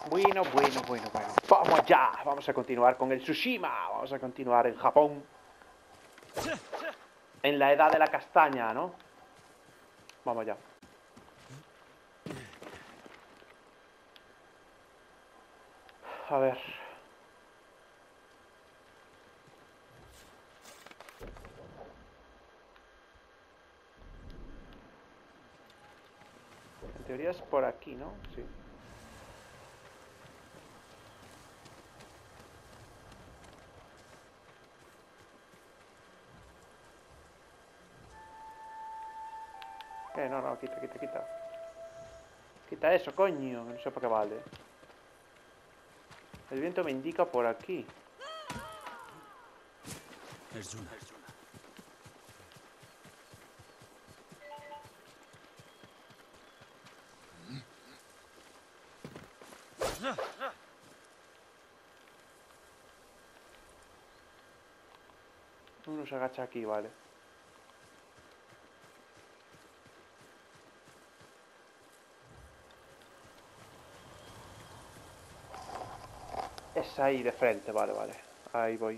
Bueno. Vamos allá. Vamos a continuar con el Tsushima. Vamos a continuar en Japón. En la edad de la castaña, ¿no? Vamos allá. A ver. En teoría es por aquí, ¿no? Sí. No, quita. Quita eso, coño. No sé para qué vale. El viento me indica por aquí. Es Yuna. Uno se agacha aquí, vale. Es ahí de frente, vale. Ahí voy.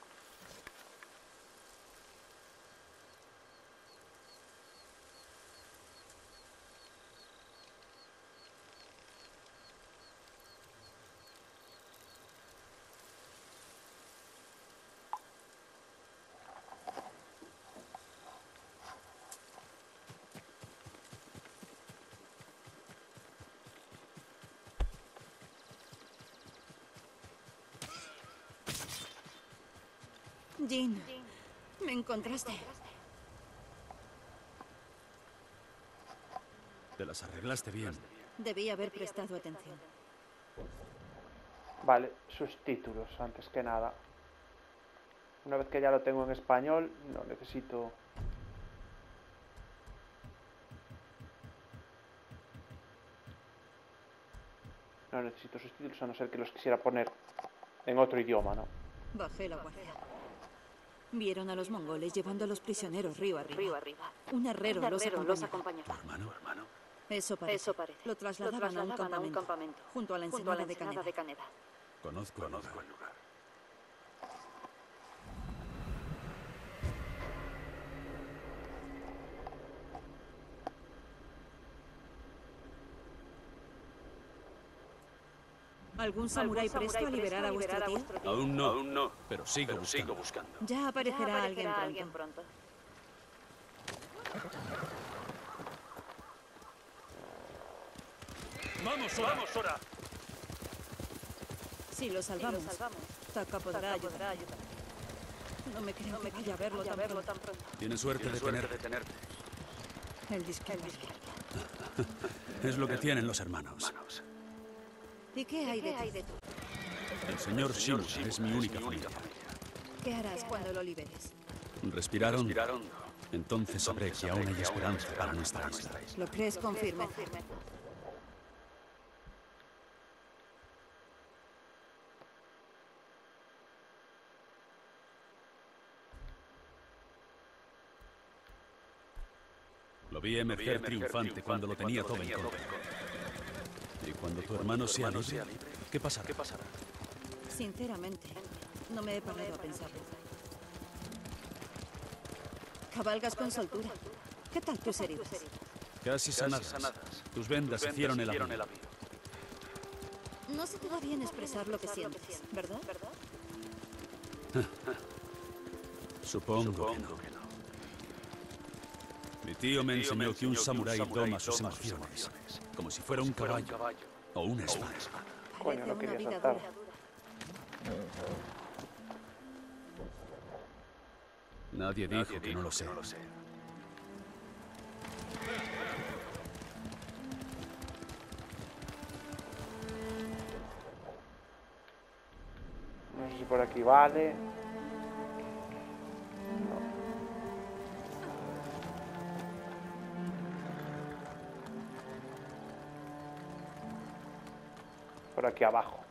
Jin, me encontraste. Te las arreglaste bien. Debí haber prestado atención. Vale, sus títulos, antes que nada. Una vez que ya lo tengo en español, no necesito... No necesito sus títulos, a no ser que los quisiera poner en otro idioma, ¿no? Bajé la guardia. Vieron a los mongoles llevando a los prisioneros río arriba. Un herrero los acompañó. ¿Tu hermano? Eso parece. Lo trasladaban a un campamento, junto a la ensenada de Kaneda. Conozco el lugar. ¿Algún samurái presto a liberar a vuestro tío? Aún no, pero sigo buscando. Ya aparecerá alguien pronto. ¡Vamos, Sora! Si lo salvamos, Taka podrá ayudar. No me creo que vaya a verlo tan pronto. Tienes suerte de tenerte. El disco. Es lo que tienen los hermanos. ¿Y qué hay de tú? El señor Shimura es mi única familia. ¿Qué harás cuando lo liberes? Respiraron. Entonces sabré que aún hay esperanza para nuestra isla. ¿Lo crees con firmeza? Lo vi emerger triunfante cuando lo tenía todo en contra. Y cuando tu hermano sea libre, ¿qué pasará? Sinceramente, no me he parado a pensarlo. Cabalgas con soltura. ¿Qué tal tus heridas? Casi sanadas. Tus vendas hicieron el avión. No se te da bien expresar lo que sientes, ¿verdad? Supongo que no. Mi tío me enseñó que un samurái doma sus emociones, como si fuera un caballo o una espada. Coño, no Parece quería una vida saltar. dura. Nadie dijo que no lo sé. No sé si por aquí vale. Por aquí abajo.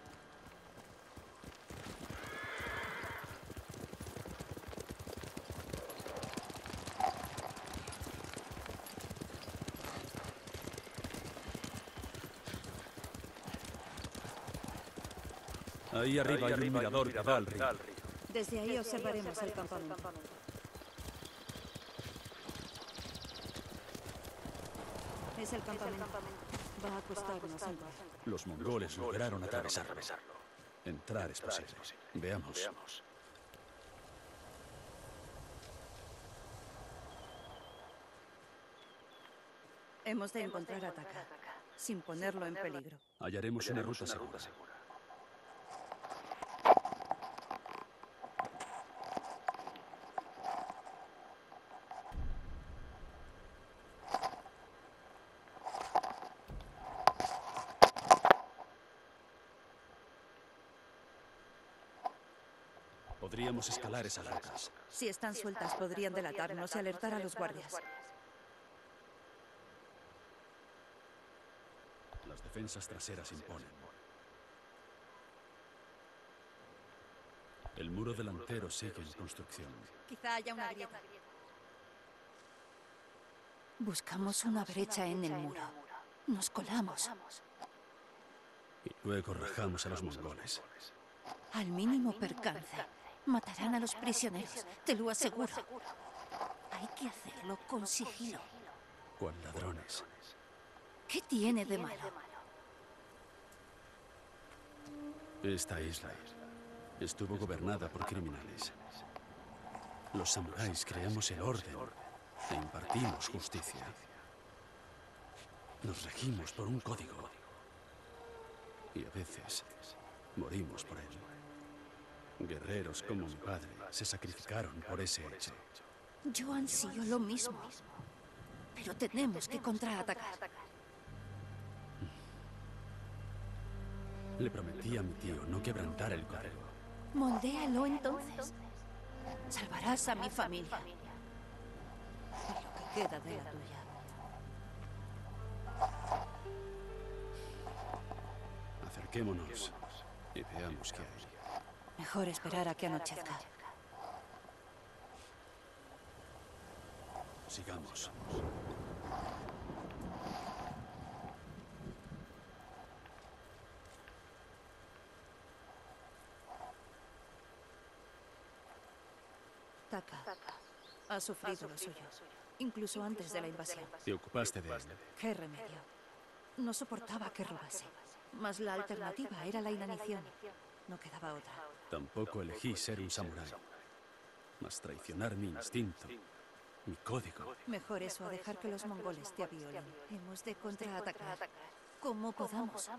Ahí arriba hay un mirador que da al río. Desde ahí observaremos el campamento. Es el campamento. Va a costarnos entrar. Los mongoles lograron atravesarlo. Entrar es posible. Veamos. Hemos de encontrar a Taka, sin ponerlo en peligro. Hallaremos una ruta segura. Podríamos escalar esas rocas. Si están sueltas, podrían delatarnos y alertar a los guardias. Las defensas traseras imponen. El muro delantero sigue en construcción. Quizá haya una grieta. Buscamos una brecha en el muro. Nos colamos. Y luego rajamos a los mongoles. Al mínimo percance, matarán a los prisioneros, te lo aseguro. Hay que hacerlo con sigilo. ¿Cuál ladrones? ¿Qué tiene de malo? Esta isla estuvo gobernada por criminales. Los samuráis creamos el orden e impartimos justicia. Nos regimos por un código. Y a veces morimos por él. Guerreros como mi padre se sacrificaron por ese hecho. Yo ansío lo mismo. Pero tenemos que contraatacar. Le prometí a mi tío no quebrantar el código. Moldéalo entonces. Salvarás a mi familia. Y lo que queda de la tuya. Acerquémonos y veamos qué hay. Mejor esperar a que anochezca. Sigamos. Taka ha sufrido lo suyo, incluso antes de la invasión. ¿Te ocupaste de él? ¿Qué remedio? No soportaba que robase. Mas la alternativa era la inanición. No quedaba otra. Tampoco elegí ser un samurái. Mas traicionar mi instinto, mi código. Mejor eso a dejar que los mongoles te aviolen. Hemos de contraatacar como podamos.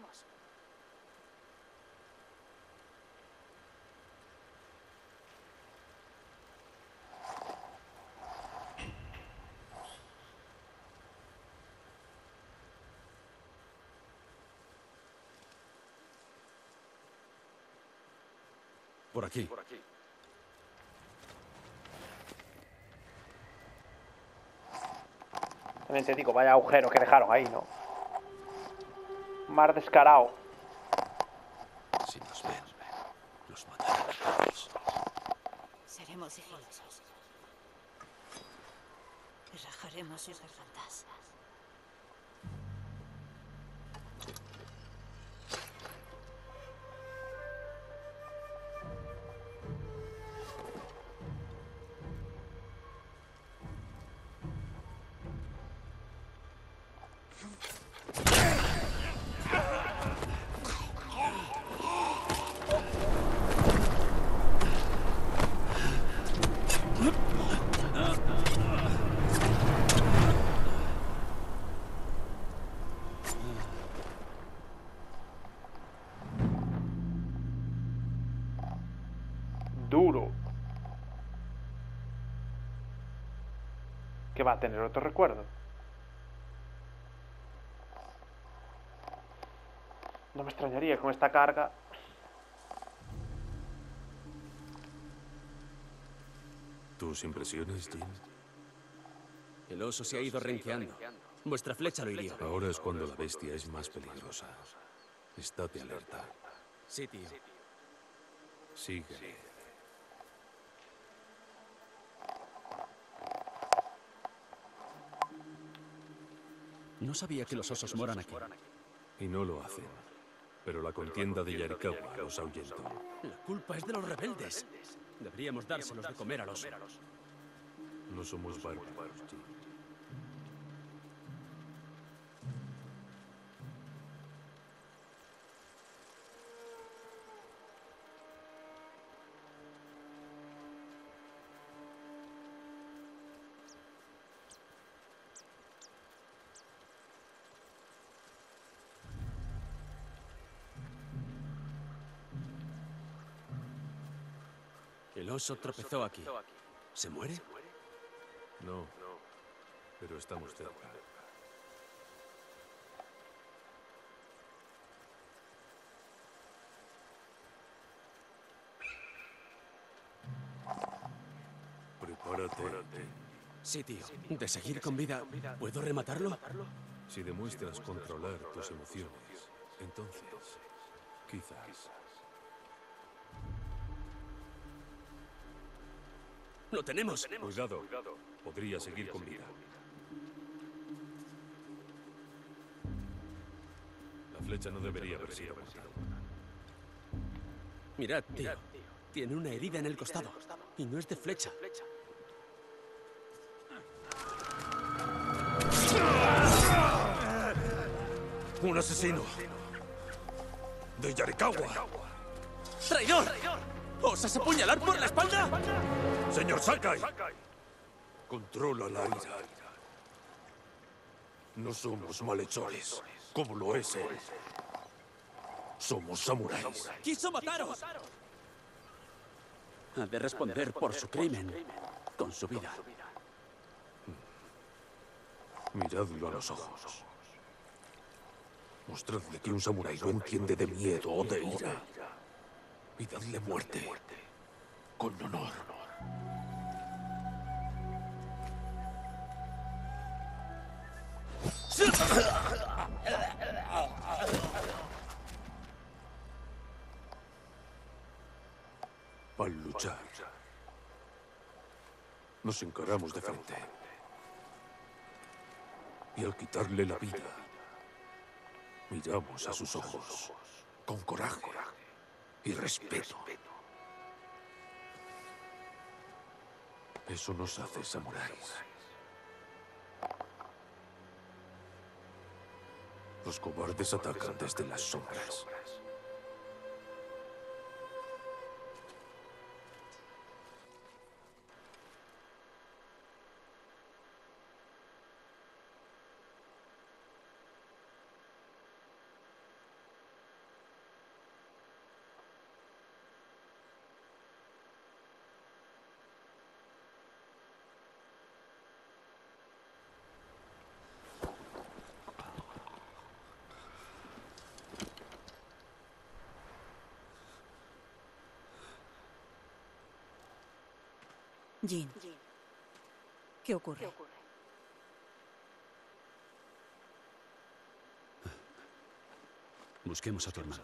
Por aquí. También te digo, vaya agujero que dejaron ahí, ¿no? Mar descarado. Si nos ven, nos matarán a todos. Seremos sigilosos. Y rajaremos sus gargantas. Duro. Que va a tener otro recuerdo. No me extrañaría con esta carga. ¿Tus impresiones, Jin? El oso se ha ido renqueando. Vuestra flecha lo hirió. Ahora es cuando la bestia es más peligrosa. Estate alerta. Sí, tío. Síguele. No sabía que los osos moran aquí. Y no lo hacen. Pero la contienda de Yarikawa los ahuyentó. La culpa es de los rebeldes. Deberíamos dárselos de comer al oso. No somos bárbaros, Jin. El oso tropezó aquí. ¿Se muere? No, pero estamos cerca. Prepárate. Sí, tío. De seguir con vida, ¿puedo rematarlo? Si demuestras controlar tus emociones, entonces, quizás. ¡Lo tenemos! Cuidado, podría seguir con vida. La flecha no debería haber sido cortada. Mirad, tío. Tiene una herida en el costado. Y no es de flecha. ¡Un asesino! ¡De Yarikawa! ¡Traidor! ¿Osas apuñalar por la espalda? ¡Señor Sakai! Controla la ira. No somos malhechores, como lo es él. Somos samuráis. ¡Quiso mataros! Ha de responder por su crimen con su vida. Miradlo a los ojos. Mostradle que un samurái no entiende de miedo o de ira. Y dadle muerte. Con honor. Al luchar, nos encaramos de frente. Y al quitarle la vida, miramos a sus ojos con coraje y respeto. Eso nos hace samuráis. Los cobardes atacan desde las sombras. Jin, ¿qué ocurre? Busquemos a tu hermano.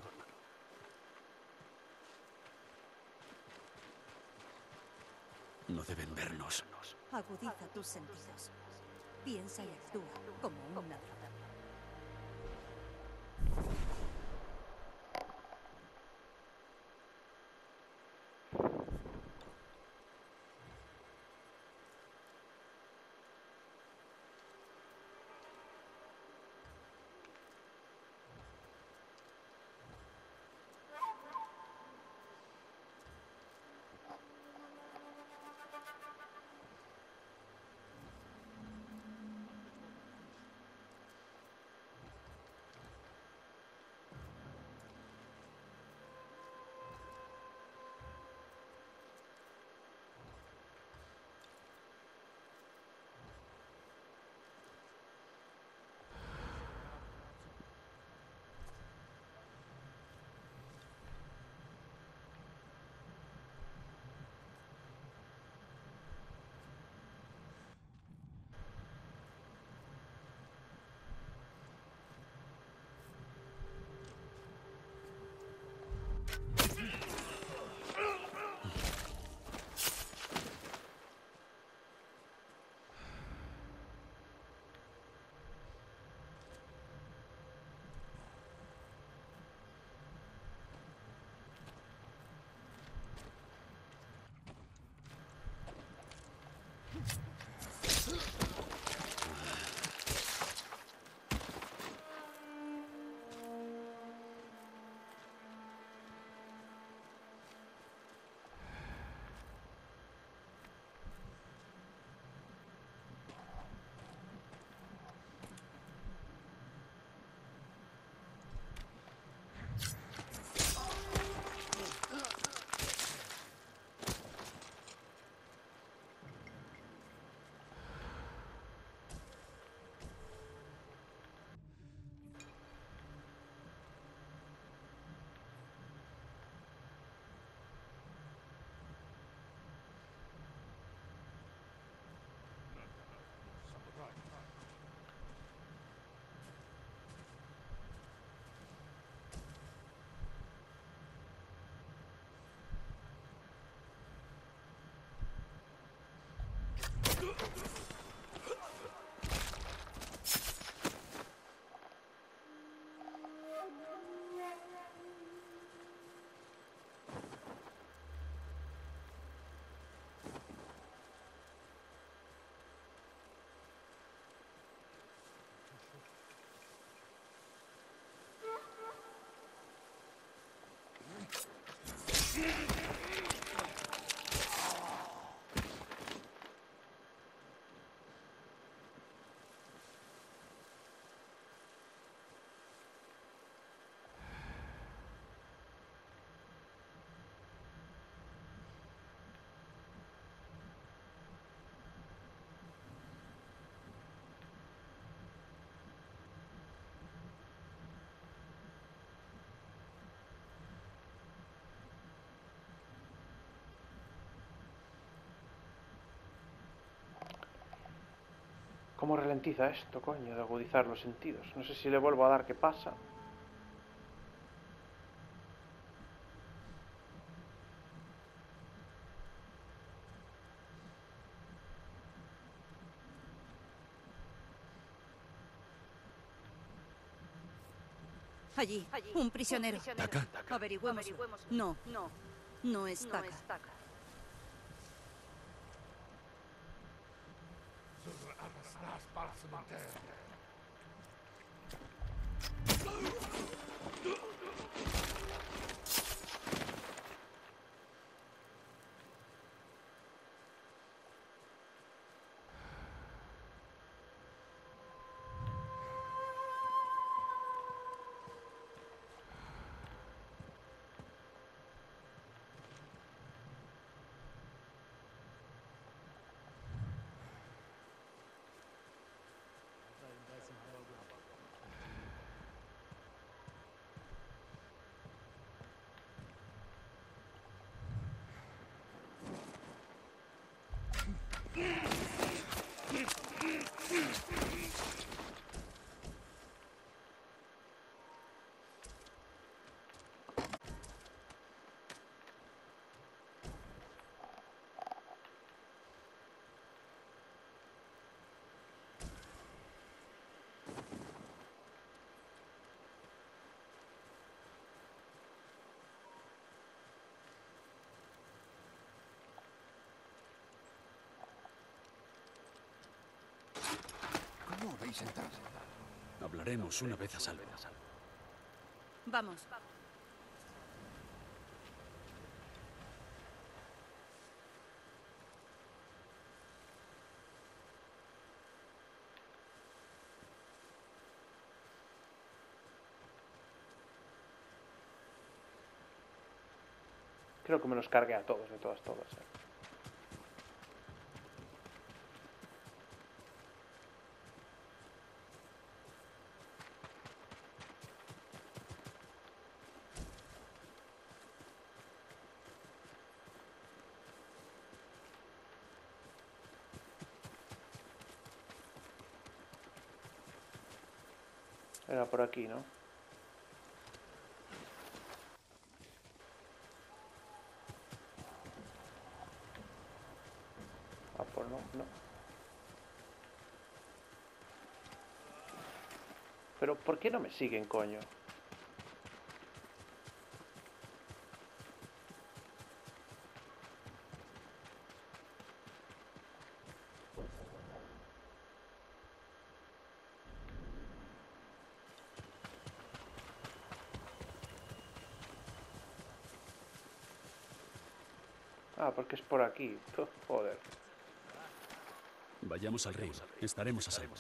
No deben vernos. Agudiza tus sentidos. Piensa y actúa como un ladrón. ¿Cómo ralentiza esto, coño, de agudizar los sentidos? No sé si le vuelvo a dar, ¿qué pasa? Allí, un prisionero. ¿Taka? Averigüémoslo. No, no es Taka. ¿Cómo habéis entrado? Hablaremos una vez a salvo. Vamos. Creo que me los cargué a todos, de todas. Era por aquí, ¿no? Ah, pues no. Pero, ¿por qué no me siguen, coño? Ah, porque es por aquí. Joder. Vayamos al río. Estaremos a salvo.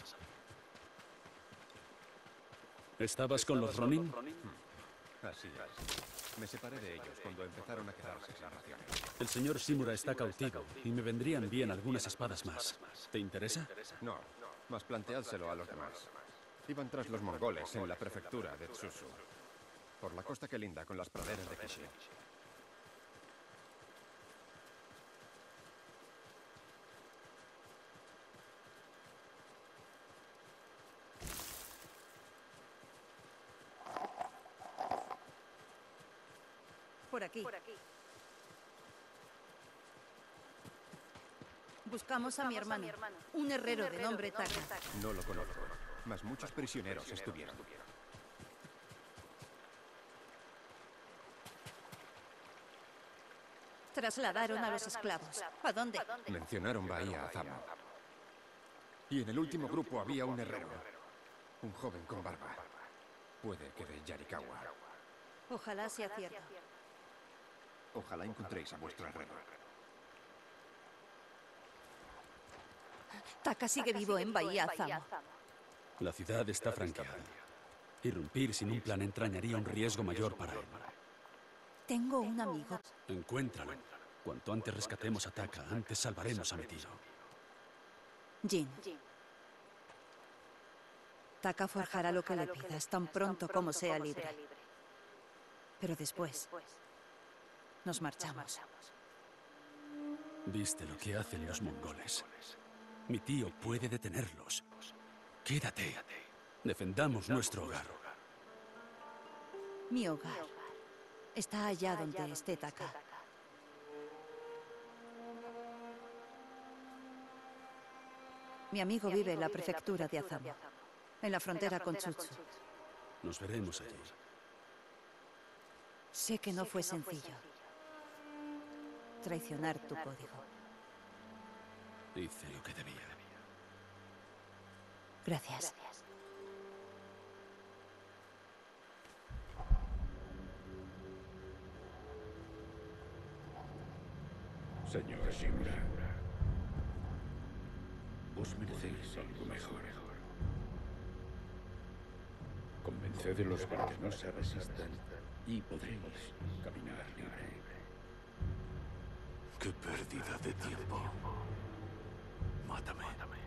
¿Estabas con los Ronin? Así es. Me separé de ellos cuando empezaron a quedarse sin raciones. El señor Shimura está cautivo y me vendrían bien algunas espadas más. ¿Te interesa? No, más planteádselo a los demás. Iban tras los mongoles en la prefectura de Tsusu, por la costa que linda con las praderas de Kishi. Por aquí. Buscamos a mi hermano, un herrero de nombre Taka. No lo conozco, mas muchos prisioneros estuvieron. Trasladaron a los esclavos. ¿A dónde? Mencionaron Bahía Azamo. Y en el último grupo había un herrero, un joven con barba. Puede que de Yarikawa. Ojalá sea cierto. Ojalá encontréis a vuestro herrero. Taka sigue vivo en Bahía Zamo. La ciudad está franqueada. Irrumpir sin un plan entrañaría un riesgo mayor para él. Tengo un amigo. Encuéntralo. Cuanto antes rescatemos a Taka, antes salvaremos a mi tío. Jin. Taka forjará lo que le pidas tan pronto como sea libre. Pero después nos marchamos. ¿Viste lo que hacen los mongoles? Mi tío puede detenerlos. Quédate. Defendamos nuestro hogar. Mi hogar está allá donde esté Taka. Mi amigo vive en la prefectura de Azamo, en la frontera con Tsutsu. Nos veremos allí. Sé que no fue sencillo traicionar tu código. Hice lo que debía. Gracias. Señor Shimura, os merecéis algo mejor. Convencedlos para que no se resistan y podréis caminar libre. ¡Qué pérdida de tiempo! Mátame.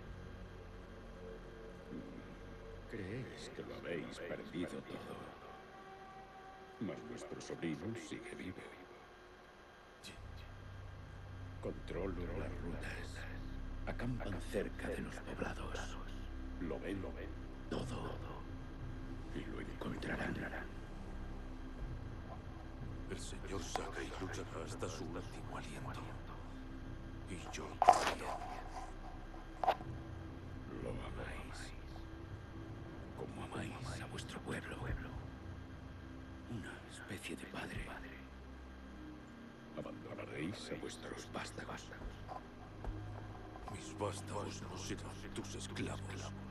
Creéis que lo habéis perdido todo. Mas vuestro sobrino sigue vivo. Controlo las rutas. Acampan cerca de los poblados. Lo ven todo. Y lo encontrarán. El señor Sakai luchará hasta su último aliento. Y yo también. Lo amáis. Como amáis a vuestro pueblo. Una especie de padre. Abandonaréis a vuestros vástagos. Mis vástagos no serán tus esclavos.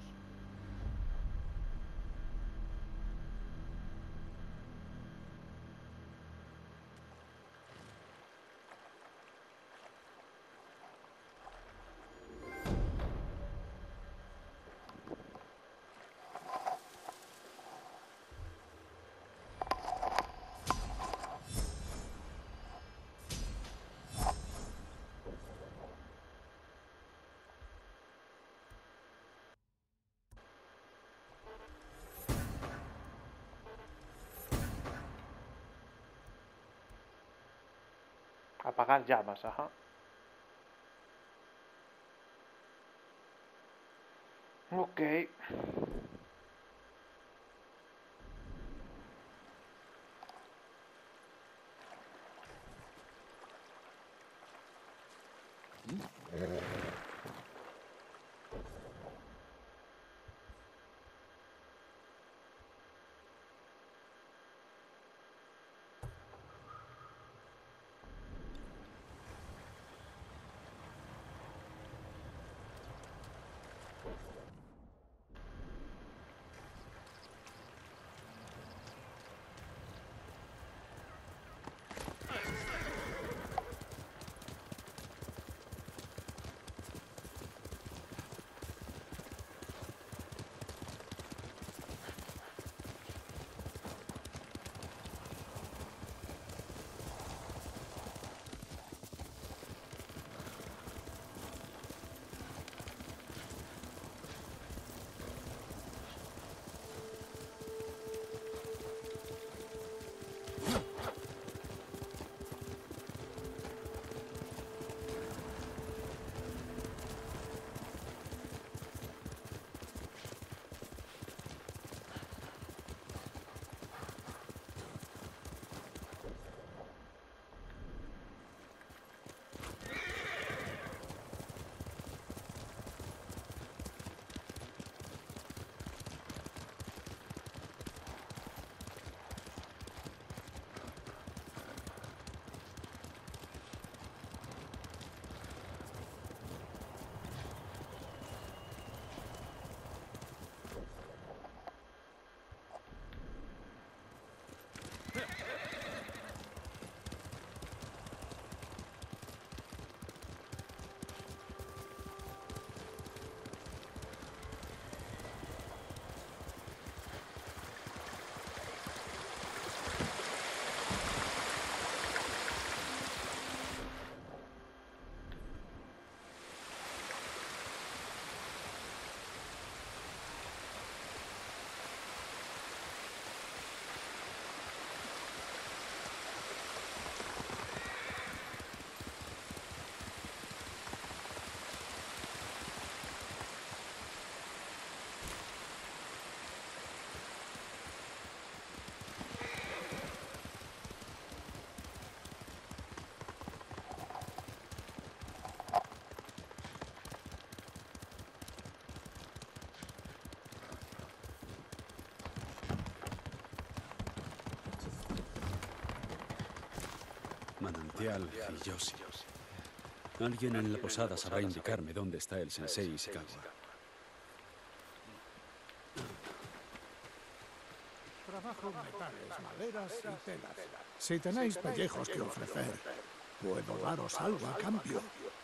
Apagar llamas, ajá. Ok. Manantial Hiyoshi. Alguien en la posada sabrá indicarme dónde está el sensei Ishikawa. Trabajo en metales, maderas y telas. Si tenéis pellejos que ofrecer, puedo daros algo a cambio.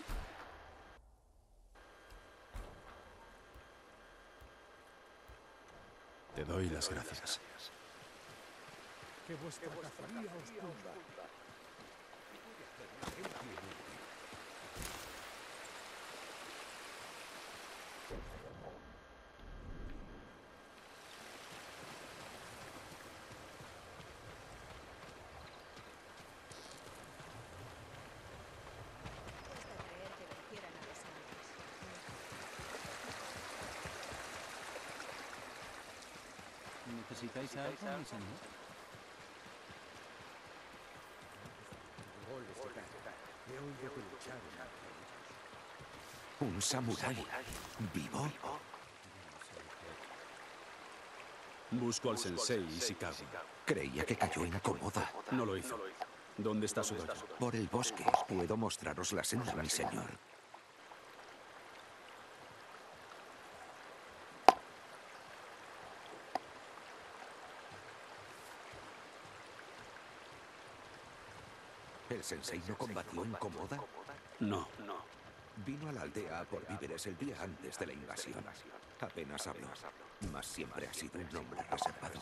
Te doy las gracias. Que vuestra cacería os cunda. ¿Necesitáis algo, mi señor? ¿Un samurái vivo? Busco al sensei Ishikawa. Creía que cayó en Komoda. No lo hizo. ¿Dónde está su dojo? Por el bosque. Puedo mostraros la senda, mi señor. ¿El sensei no combatió en Komoda? No. Vino a la aldea a por víveres el día antes de la invasión. Apenas habló, mas siempre ha sido un hombre reservado.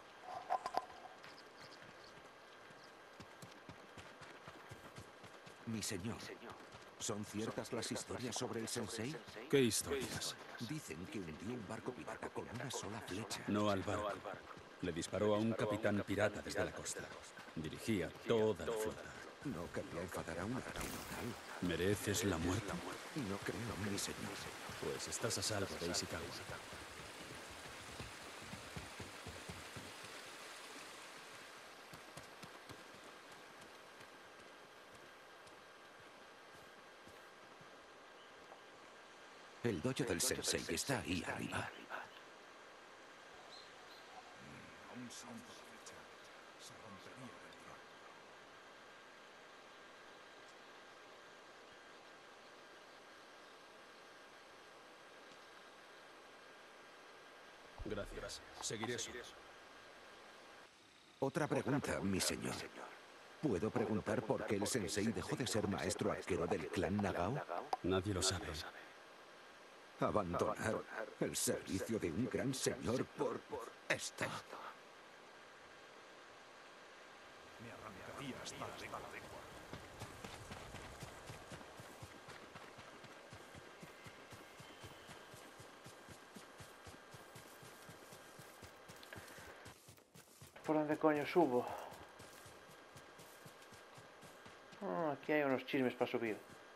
Mi señor, ¿son ciertas las historias sobre el sensei? ¿Qué historias? Dicen que hundió un barco pirata con una sola flecha. No al barco. Le disparó a un capitán pirata desde la costa. Dirigía toda la flota. No quería enfadar a un mortal. Mereces la muerte. No creo, mi señor. Pues estás a salvo de Ishikawa. El dojo del sensei está ahí arriba. Gracias. Seguiré eso. Otra pregunta, mi señor. ¿Puedo preguntar por qué el sensei dejó de ser maestro arquero del clan Nagao? Nadie lo sabe. Abandonar el servicio de un gran señor por esto. Me arrancaría hasta la lengua. ¿Por dónde coño subo? Ah, aquí hay unos chismes para subir.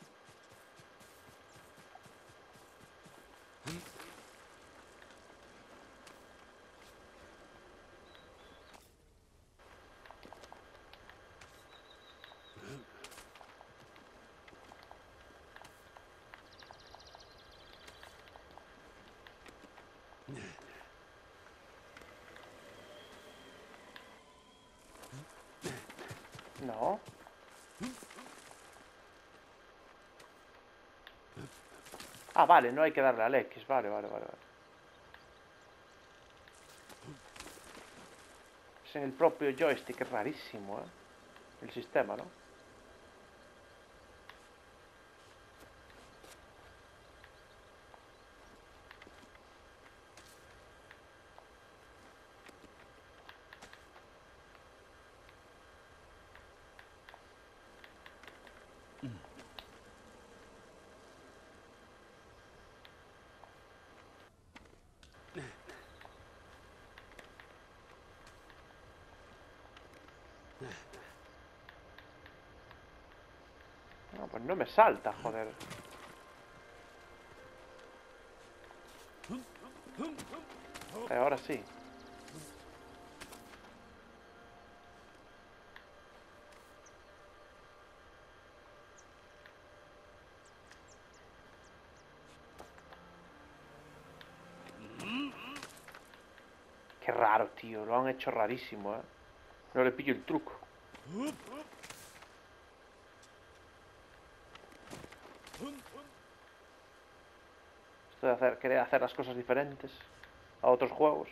No. Ah, vale, no hay que darle al X. Vale. Es en el propio joystick, es rarísimo, ¿eh? El sistema, ¿no? No, pues no me salta, joder. Ahora sí. Qué raro, tío. Lo han hecho rarísimo, ¿eh? No le pillo el truco. Esto de querer hacer las cosas diferentes a otros juegos.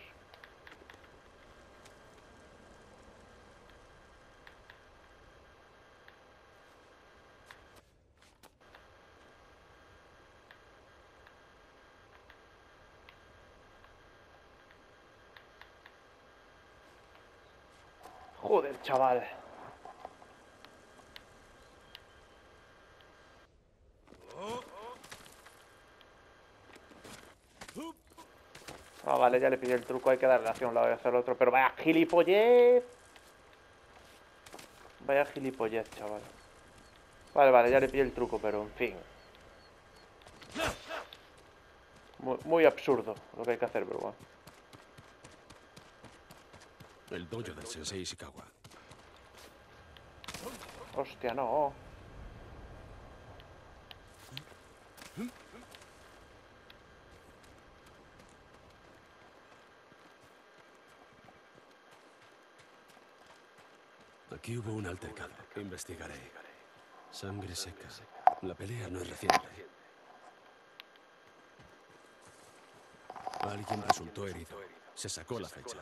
Joder, chaval. Ah, vale, ya le pillé el truco, hay que darle hacia un lado y hacia el otro. Pero vaya gilipollez. Vaya gilipollez, chaval. Vale, ya le pillé el truco, pero en fin. Muy absurdo lo que hay que hacer, pero bueno. El dojo del Sensei Ishikawa. Hostia, no. Aquí hubo un altercado. Investigaré. Sangre seca. La pelea no es reciente. Alguien resultó herido. Se sacó la fecha.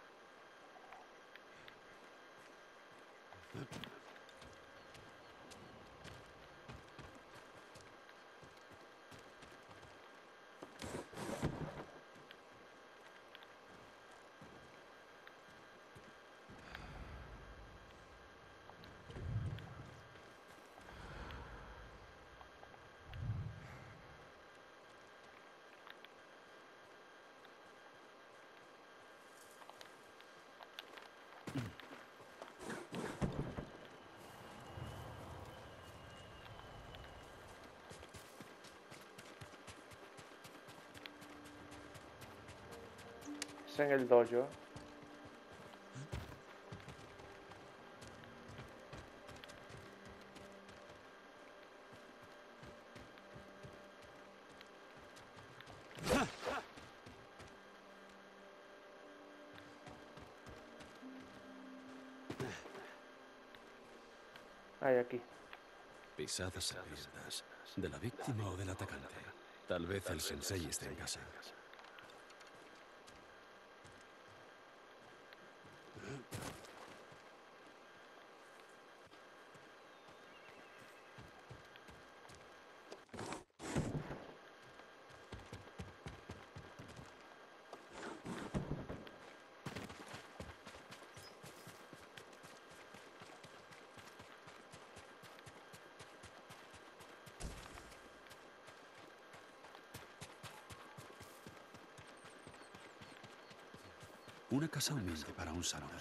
Es en el dojo. Hay aquí. Pisadas abiertas. ¿De la víctima o del atacante? Tal vez el sensei esté en casa. Una casa humilde para un samurái.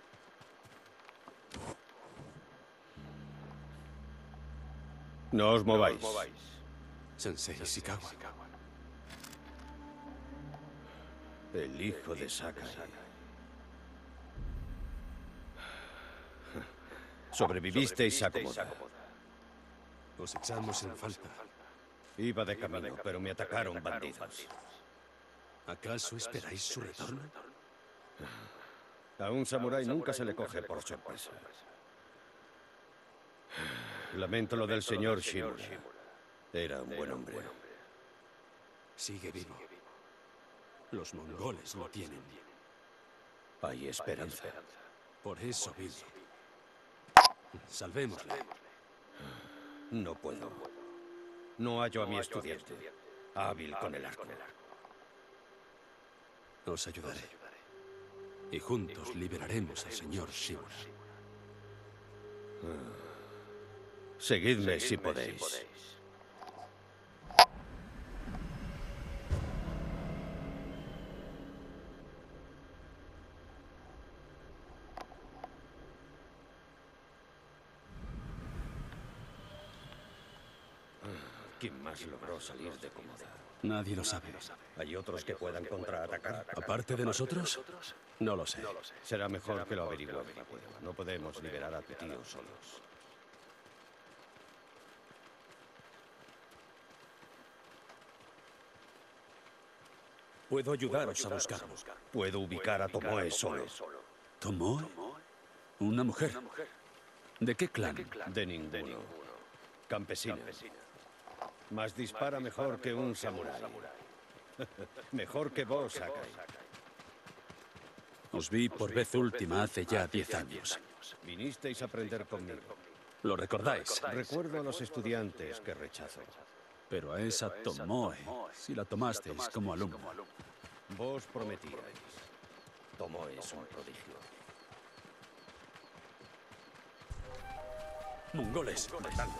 No os mováis. Sensei Ishikawa. El hijo de Sakai. Sobrevivisteis a Komoda. Os echamos en falta. Iba de camino, pero me atacaron bandidos. ¿Acaso esperáis su retorno? A un samurái nunca se le coge por sorpresa. Lamento lo del señor Shimura. Era un buen hombre. Sigue vivo. Los mongoles lo tienen. Hay esperanza. Por eso vivo. Salvémosle. No puedo. No hallo a mi estudiante. Hábil con el arco. Os ayudaré. Y juntos liberaremos al señor Shimura. Seguidme si podéis. ¿Quién más logró salir de Komoda? Nadie lo sabe. ¿Hay otros que puedan contraatacar? ¿Aparte de nosotros? No lo sé. Será mejor que lo averigüemos. No podemos liberar a tu tío solos. Puedo ayudaros a buscarlo. Puedo ubicar a Tomoe solo. ¿Tomoe? ¿Una mujer? ¿De qué clan? De ninguno. Campesina. Mas dispara mejor que un samurái. Mejor que vos, Sakai. Os vi por vez última hace ya 10 años. Vinisteis a aprender conmigo. ¿Lo recordáis? Recuerdo a los estudiantes que rechazo. Pero a esa Tomoe, si la tomasteis como alumna. Vos prometíais. Tomoe es un prodigio. Mongoles, matadlos.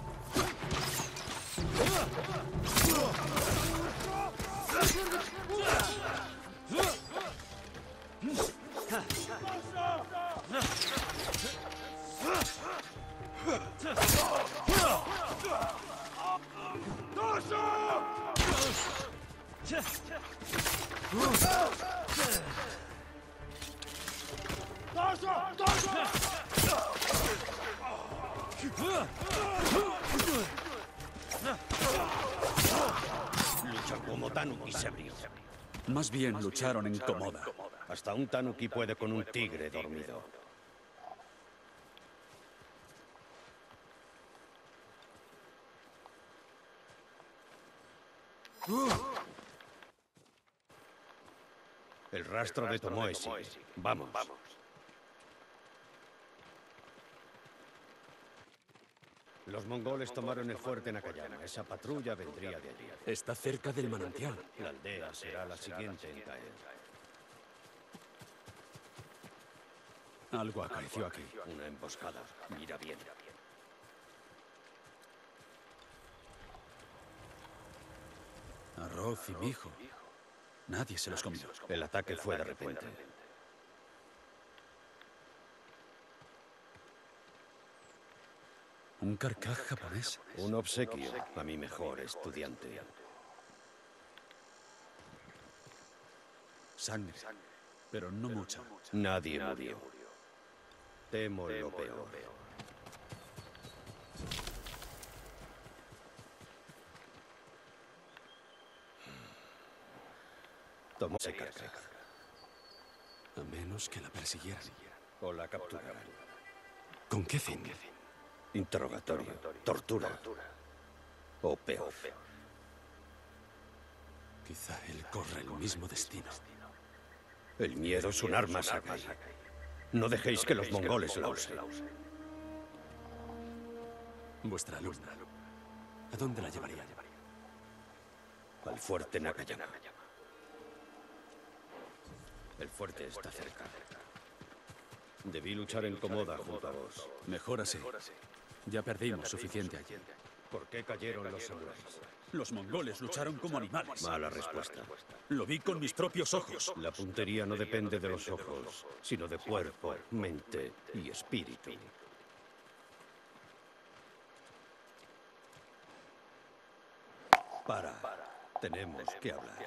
Luchan como tanukis ebrios. Más bien lucharon en Komoda. Hasta un tanuki puede con un tigre dormido. El rastro de Tomoe sigue. Vamos. Los mongoles tomaron el fuerte Nakayama. Esa patrulla vendría de allí. Está cerca del manantial. La aldea será la siguiente en caer. Algo acarició aquí. Una emboscada. Mira bien. Arroz y mijo. Nadie se los comió. El ataque fue de repente. ¿Un carcaj japonés? Un obsequio a mi mejor estudiante. Sangre, pero no mucha. Nadie murió. Temo lo peor. Tomó ese carcaj. A menos que la persiguieran. O la capturaran. ¿Con qué fin? Interrogatorio, tortura. O peor. Quizá él corre el mismo destino. El miedo es un arma, Sakai. No dejéis que los mongoles la usen. Vuestra alumna. ¿A dónde la llevaría? Al fuerte Nakayama. El fuerte está cerca. Debí luchar en Komoda junto a vos. Mejor así. Ya perdimos suficiente allí. ¿Por qué cayeron los samuráis? Los mongoles lucharon como animales. Mala respuesta. Lo vi con mis propios ojos. La puntería no depende de los ojos, sino de cuerpo, mente y espíritu. Para. Tenemos que hablar.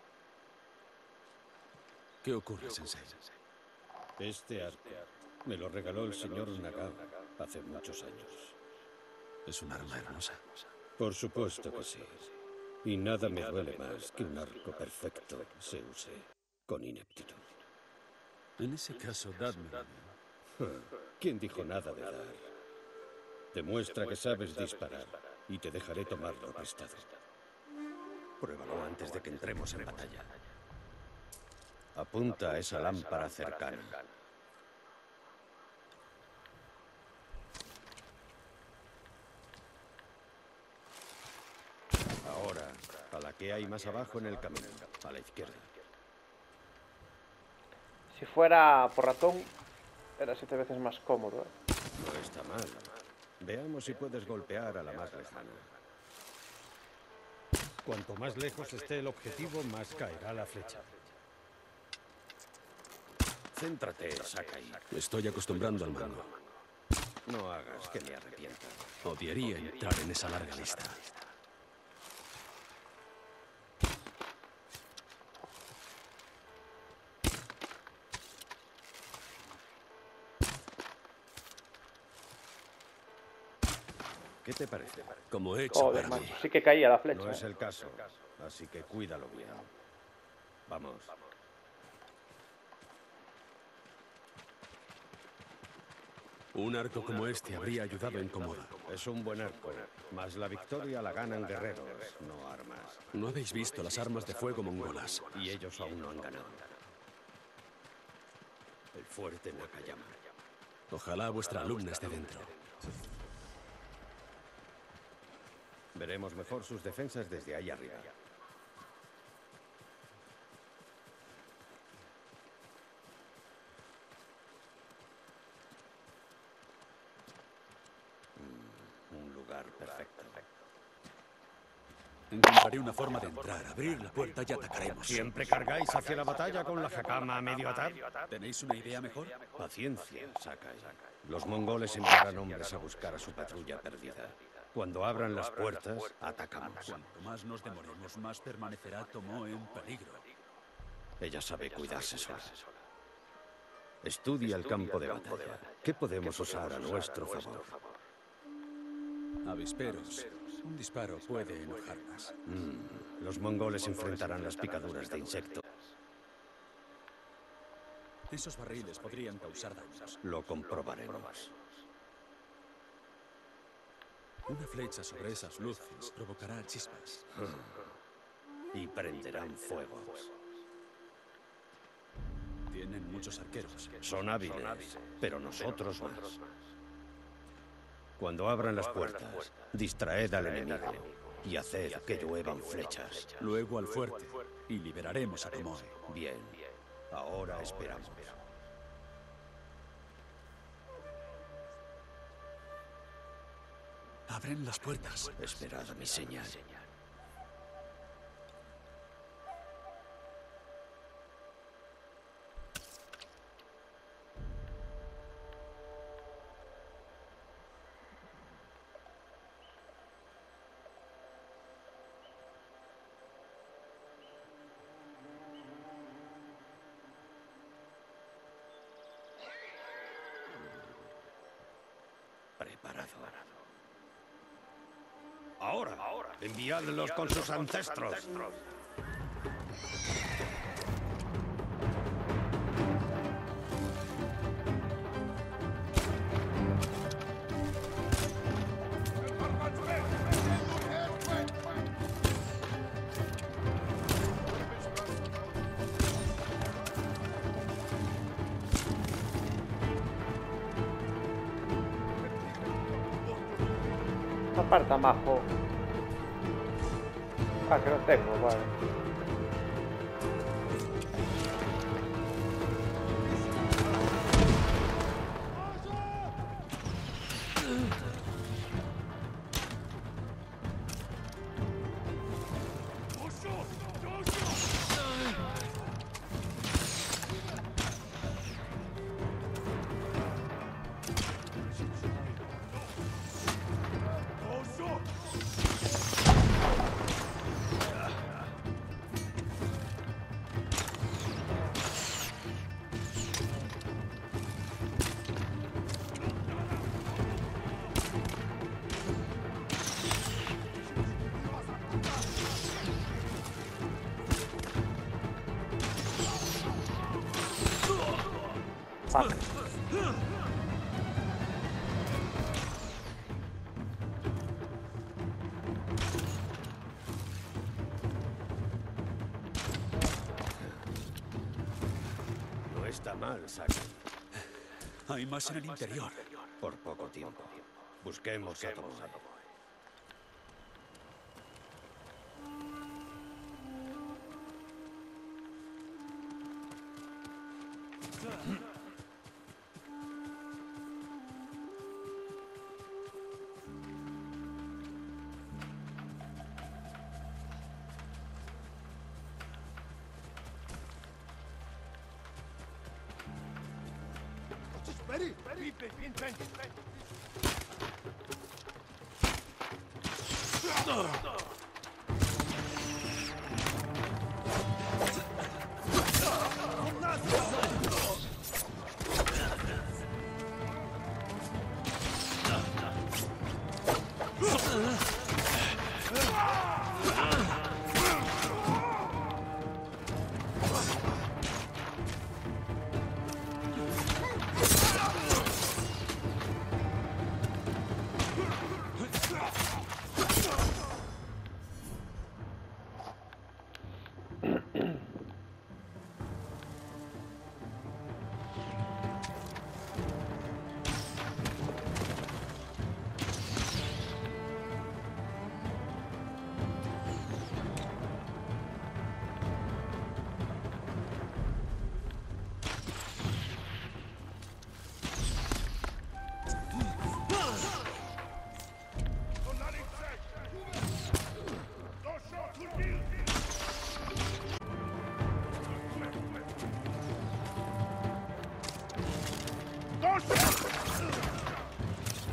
¿Qué ocurre, Sensei? Este arco me lo regaló el señor Nagao hace muchos años. Es un arma hermosa. Por supuesto que sí. Y nada me duele más que un arco perfecto se use con ineptitud. En ese caso, dadme. ¿Quién dijo nada de dar? Demuestra que sabes disparar y te dejaré tomarlo prestado. Pruébalo antes de que entremos en batalla. Apunta a esa lámpara cercana. Ahora, a la que hay más abajo en el camino, a la izquierda. Si fuera por ratón, era 7 veces más cómodo, ¿eh? No está mal. Veamos si puedes golpear a la más lejana. Cuanto más lejos esté el objetivo, más caerá la flecha. Céntrate, Sakai. Me estoy acostumbrando al mango. No hagas que me arrepienta. Odiaría entrar en esa larga lista. ¿Qué te parece? Como he hecho Joder, para macho, mí. sí que caía la flecha. No es el caso, así que cuídalo bien. Vamos. Un arco como este habría ayudado en Komoda. Es un buen arco, mas la victoria la ganan guerreros, no armas. No habéis visto las armas de fuego mongolas. Y ellos aún no han ganado. El fuerte Nakayama. Ojalá vuestra alumna esté dentro. Veremos mejor sus defensas desde ahí arriba. Un lugar perfecto. Encontraré una forma de entrar, abrir la puerta y atacaremos. ¿Siempre cargáis hacia la batalla con la hakama a medio atar? ¿Tenéis una idea mejor? Paciencia, Sakai. Los mongoles enviarán hombres a buscar a su patrulla perdida. Cuando abran las puertas, atacamos. Cuanto más nos demoremos, más permanecerá Tomoe en peligro. Ella sabe cuidarse sola. Estudia el campo de batalla. ¿Qué podemos usar a nuestro favor? Avisperos. Un disparo puede enojarlas. Los mongoles enfrentarán las picaduras de insectos. Esos barriles podrían causar daños. Lo comprobaremos. Una flecha sobre esas luces provocará chispas. Y prenderán fuego. Tienen muchos arqueros. Son hábiles, pero nosotros más. Cuando abran las puertas, distraed al enemigo y haced que lluevan flechas. Luego al fuerte y liberaremos a Tomoe. Bien, ahora esperamos. Abren las puertas. Esperad a mi señal. Preparado. Ahora, enviadlos con sus ancestros. Aparta, majo. Ah, que no tengo, vale. Fuck. No está mal, Sakai. Hay más en el interior. Por poco tiempo. Busquemos a Tomoe.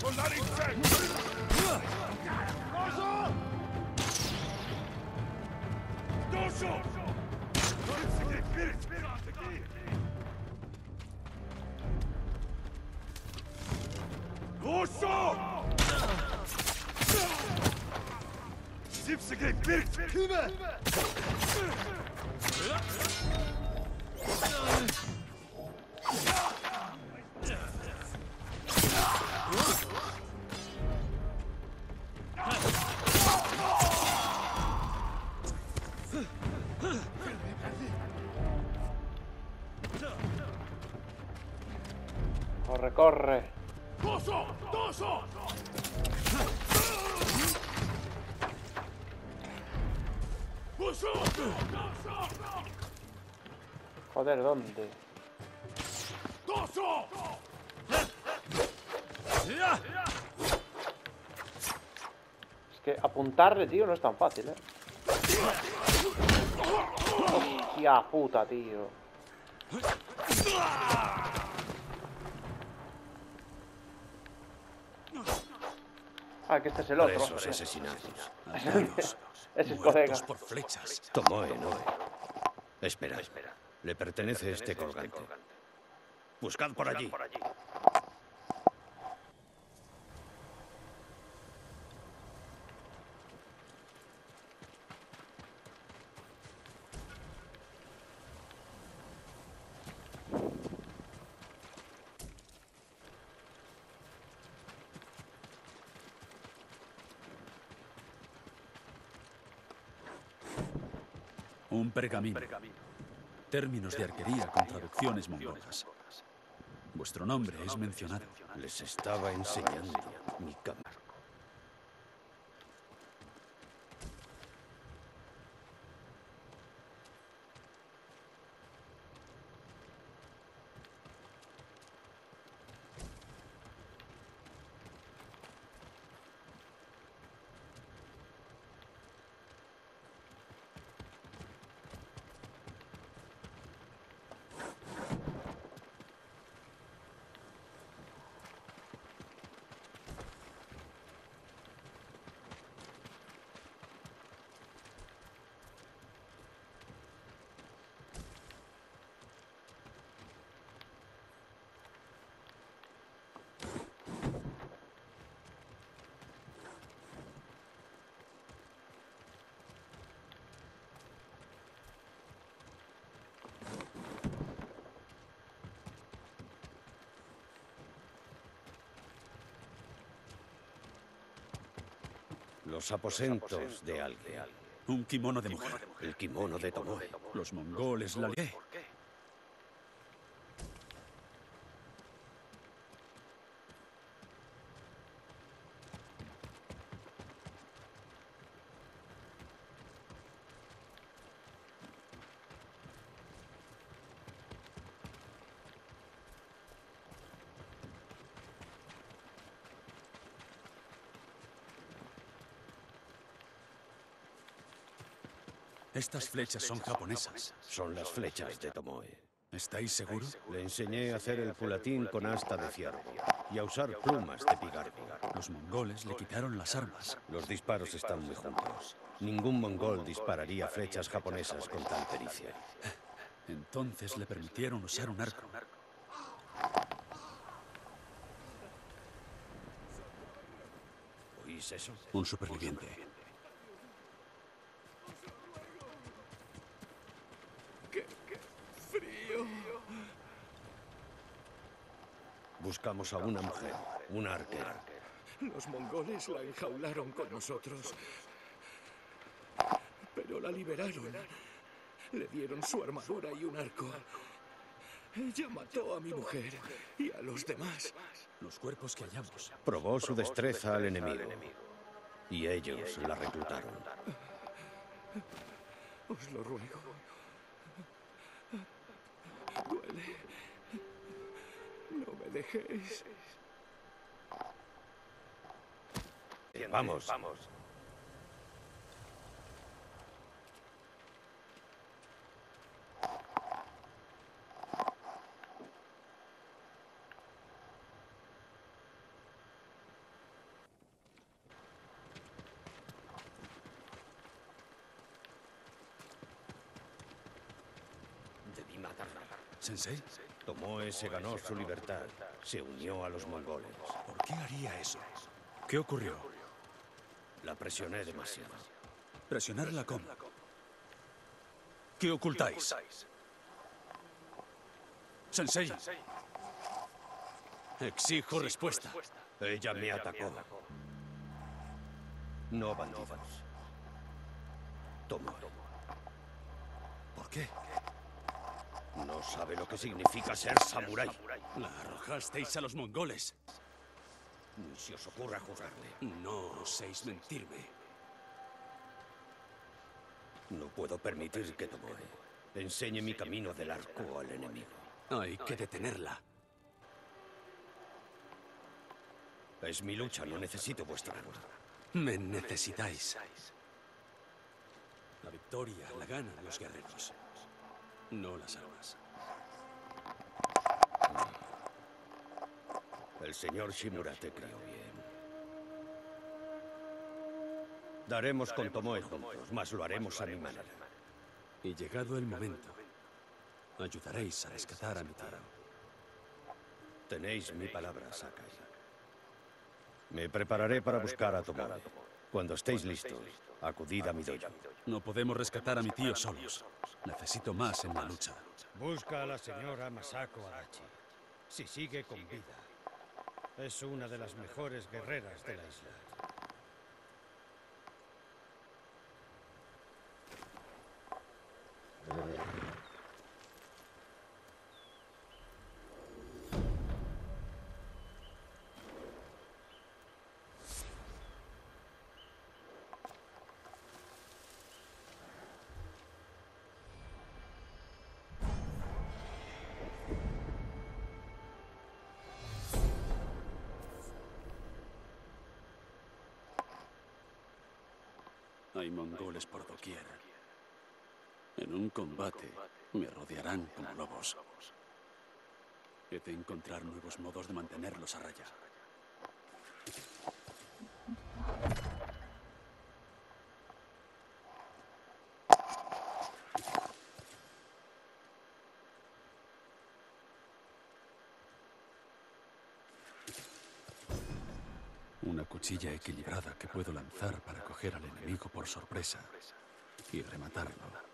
Corre, corre. Joder, ¿dónde? Es que apuntarle, tío, no es tan fácil, ¿eh? Hostia puta, tío. Ah, que este es el otro. Presos asesinados. Atados, Es el colega. muertos por flechas. Tomoe, Noe. Espera. Le pertenece este colgante. Buscad por allí. Un pergamino. Términos de arquería con traducciones mongolas. Vuestro nombre es mencionado. Les estaba enseñando mi cámara. Los aposentos de alguien. Un kimono de mujer. El kimono de Tomoe. Los mongoles la lié. Estas flechas son japonesas. Son las flechas de Tomoe. ¿Estáis seguros? Le enseñé a hacer el pulatín con asta de ciervo y a usar plumas de pigargo. Los mongoles le quitaron las armas. Los disparos están muy juntos. Ningún mongol dispararía flechas japonesas con tal pericia. Entonces le permitieron usar un arco. ¿Oís eso? Un superviviente. Buscamos a una mujer, una arquera. Los mongoles la enjaularon con nosotros. Pero la liberaron. Le dieron su armadura y un arco. Ella mató a mi mujer y a los demás. Los cuerpos que hallamos. Probó su destreza al enemigo. Y ellos la reclutaron. Os lo ruego. Duele. No me dejéis. Vamos. ¿Sensei? Tomoe se ganó su libertad. Se unió a los mongoles. ¿Por qué haría eso? ¿Qué ocurrió? La presioné demasiado. ¿Presionarla cómo? ¿Qué ocultáis? Sensei. Exijo respuesta. Ella me atacó. No bandidos. Tomoe. ¿Por qué? No sabe lo que significa ser samurái. La arrojasteis a los mongoles. Ni se os ocurra juzgarle. No oséis mentirme. No puedo permitir que Tomoe enseñe mi camino del arco al enemigo. Hay que detenerla. Es mi lucha, no necesito vuestra ayuda. Me necesitáis. La victoria la ganan los guerreros, no las armas. El señor Shimura te crió bien. Daremos con Tomoe juntos, mas lo haremos a mi manera. Y llegado el momento, ayudaréis a rescatar a mi tío. Tenéis mi palabra, Sakai. Me prepararé para buscar a Tomoe. Cuando estéis listos, acudid a mi dojo. No podemos rescatar a mi tío solos. Necesito más en la lucha. Busca a la señora Masako Adachi. Si sigue con vida, es una de las mejores guerreras de la isla. Hay mongoles por doquier. En un combate me rodearán como lobos. He de encontrar nuevos modos de mantenerlos a raya. Una cuchilla equilibrada que puedo lanzar para coger al enemigo por sorpresa y rematarlo.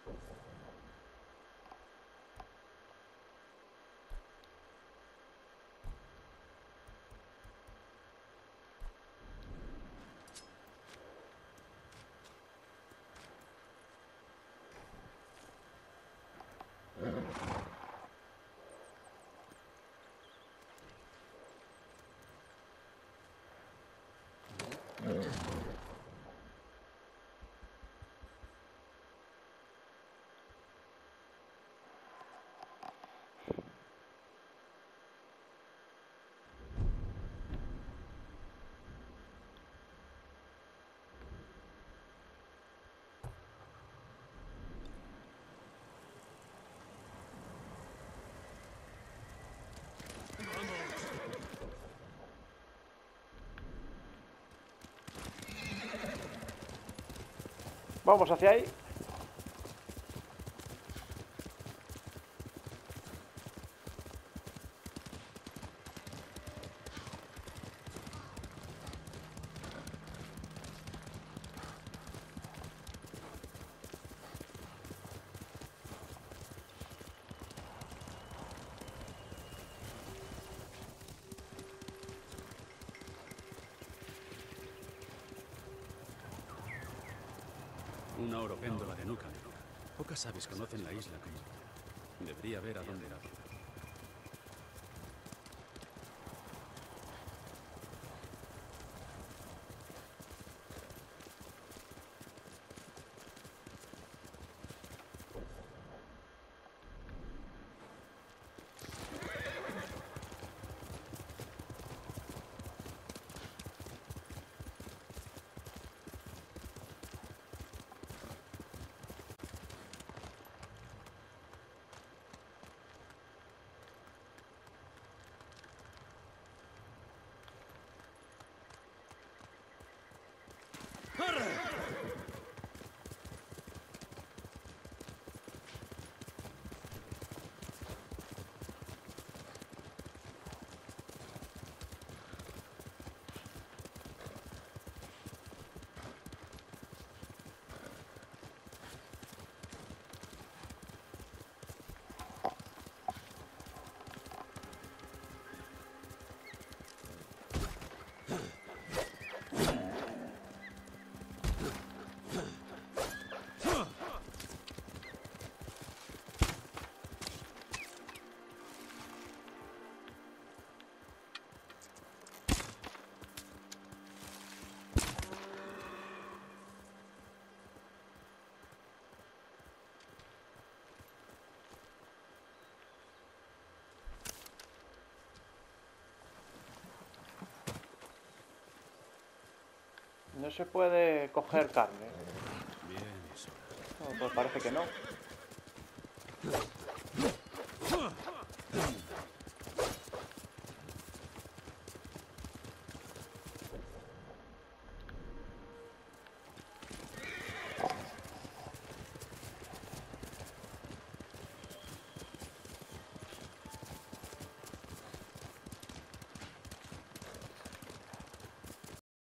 Vamos hacia ahí. Una oropéndola de nuca. Pocas aves conocen la isla como... Debería ver a dónde va. No se puede coger carne. Bien, eso. No, pues parece que no.